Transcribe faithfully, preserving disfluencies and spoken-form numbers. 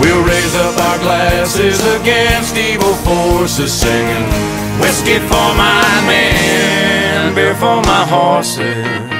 We'll raise up our glasses against evil forces, singing whiskey for my men, beer for my horses.